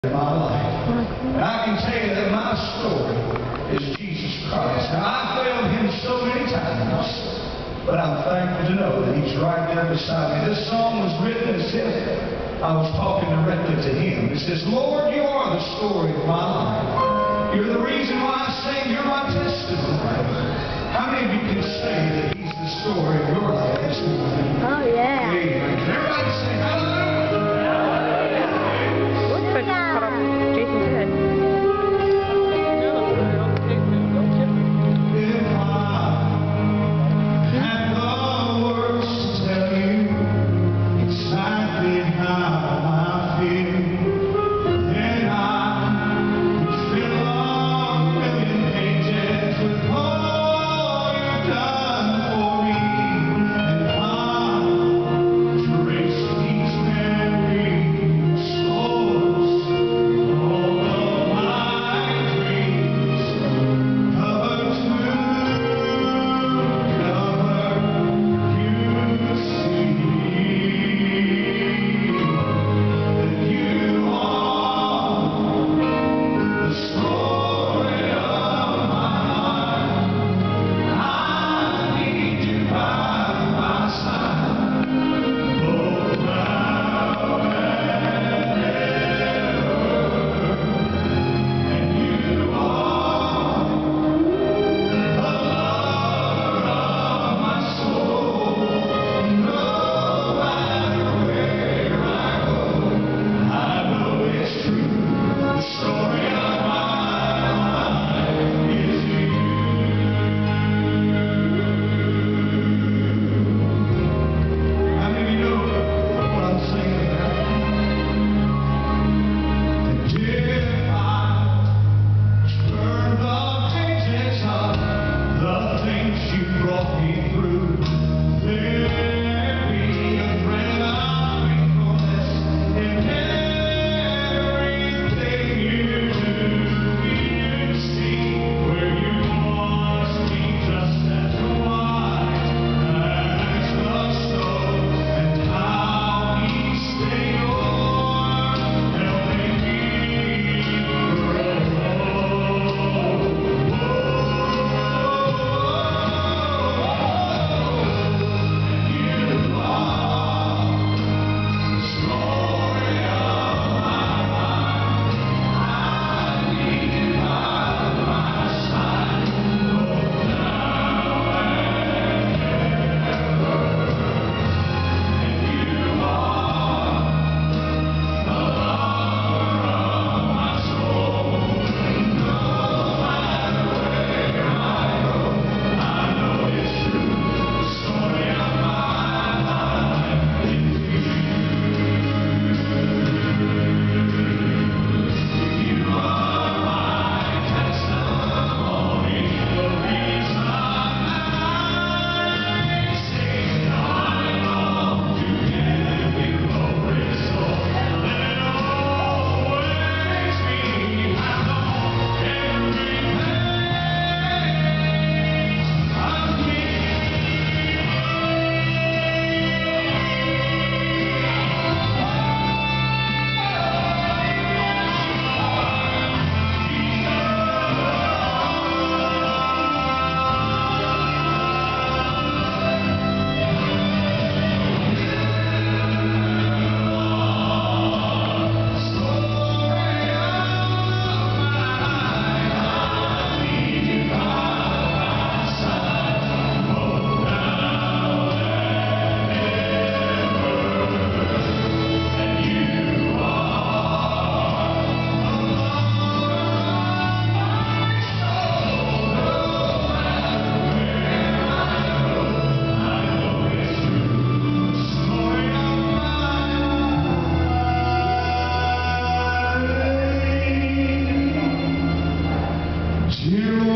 in my life. And I can tell you that my story is Jesus Christ. Now, I've failed him so many times, but I'm thankful to know that he's right there beside me. This song was written as if I was talking directly to him. It says, Lord, you are the story of my life. You're the reason why I sing. You're my testimony. How many of you can say that he's the story of your life this morning? Oh, yeah. Amen. Can everybody say hallelujah? Jason's head. If I had the words to tell you exactly how I feel, then I would fill a million pages with all you've done for me, and I'll trace these memory scores, all of my dreams, cover to cover, you see that you are the story of my life. I need you by my side, both now and ever. And you are the lover of my soul. No matter where I go, I know it's true. The story of my life is you. How many of you know what I'm singing about? And if I turn the pages of the things you brought me through, there be a thread of faithfulness in everything you do. You see where you lost me just as white as the snow, and how he stayed on, helping me Dear